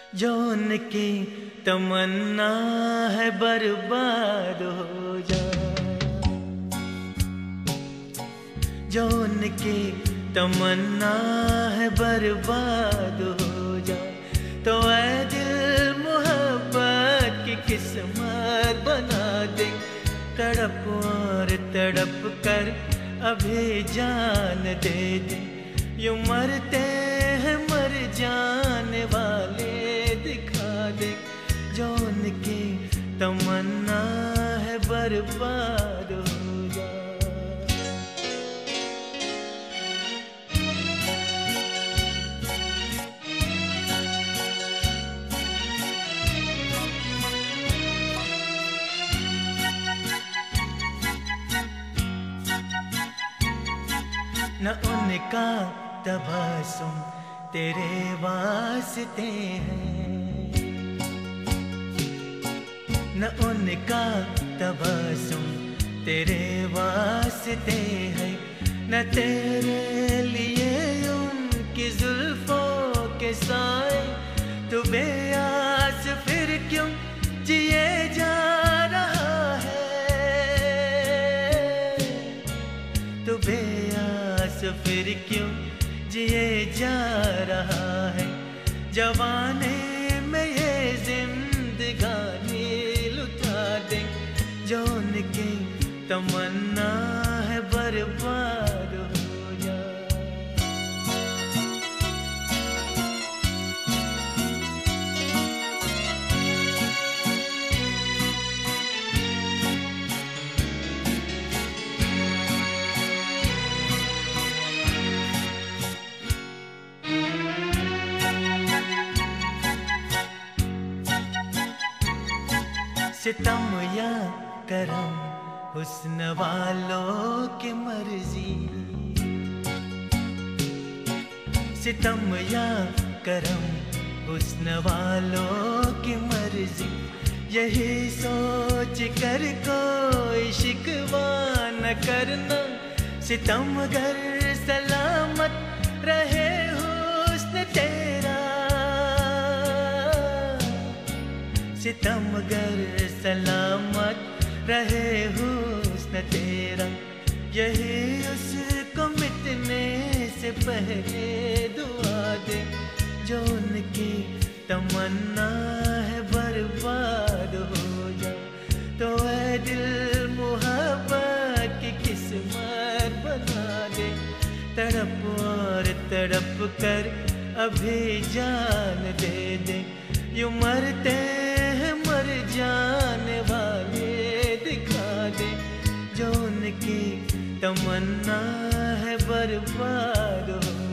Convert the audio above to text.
जो उनकी तमन्ना है बर्बाद हो जाए, जो उनकी तमन्ना है बर्बाद हो जाए, तो ऐ दिल मोहब्बत की किस्मत बना दे। तड़प और तड़प कर अभी जान दे दे, यूं मरते हैं मर जाने वाले दिखा दे। जो उनकी तमन्ना है बर्बाद हो जाए। न उनका तबस्सुम तेरे वास्ते हैं, न उनका तबस्सुम तेरे वास्ते है, न तेरे लिए उनकी जुल्फों के साए। तू बेआस फिर क्यों जिए जा रहा है, तू बेआस फिर क्यों जिए जा रहा है। जवाने में ये जिंदगानी लुटा दे, जो उनकी तमन्ना है बर्बाद हो जाए। सितम या करम हुस्न वालों की मर्जी, सितम या करम हुस्न वालों की मर्जी। यही सोच कर कोई शिकवा न करना, सितमगर सलामत रहे हुस्न तेरा। सितमगर सलामत रहे हुस्न तेरा, यही उसको मिटने से पहले दुआ दे। जो उनकी तमन्ना है बर्बाद हो जाए, तो ऐ दिल मोहब्बत की किस्मत बना दे। तड़प और तड़प कर अभी जान दे दे, यूं मरते हैं मर जाने वाले दिखा दे। जो उनकी तमन्ना है बर्बाद हो